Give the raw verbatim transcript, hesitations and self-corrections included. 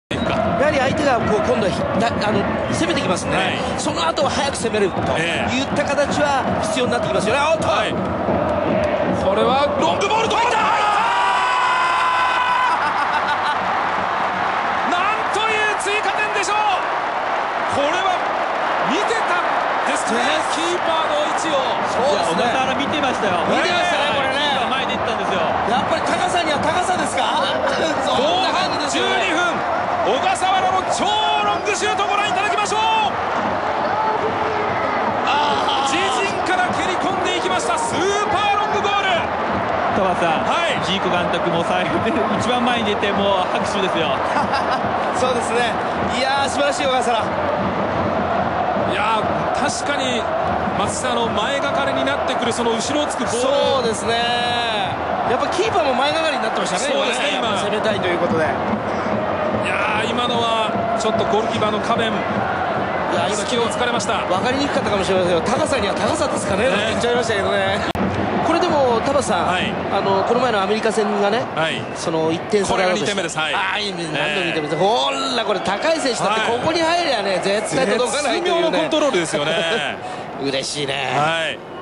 やはり相手がこう今度はあの攻めてきますんで、ね、はい、その後は早く攻めるといった形は必要になってきますよね。おっと、はい、 これはロングボール入ったなんという追加点でしょう。これは見てたんですね、キーパーの位置を。 そうですね、小笠原見てましたよ。 見てましたね、これね。 前で行ったんですよ。 やっぱり高さには高さですか。 後半じゅうにふん、小笠原の超ロングシュートご覧いただきましょう。自陣から蹴り込んでいきました。スーパーロングゴール。 田畑さん、 はい、 ジーコ監督も最後で一番前に出てもう拍手ですよ。 そうですね。いやー素晴らしい小笠原。 いやー確かに松下の前がかりになってくるその後ろをつくボール。 そうですね。やっぱキーパーも前がかりになってましたね。 そうですね、今攻めたいということで。 いやー今のはちょっとゴールキーパーのカベン、いや隙を突かれました。 分かりにくかったかもしれませんけど、高さには高さですかね、ね、言っちゃいましたけどね。これでも田畑さん、はい、あのこの前のアメリカ戦がね、はい、そのいってん差これがにてんめです。はい、 ああいい何度にてんめです。ほらこれ高い選手だってここに入りゃね絶対届かないというね。 絶妙のコントロールですよね。 嬉しいね。 はい。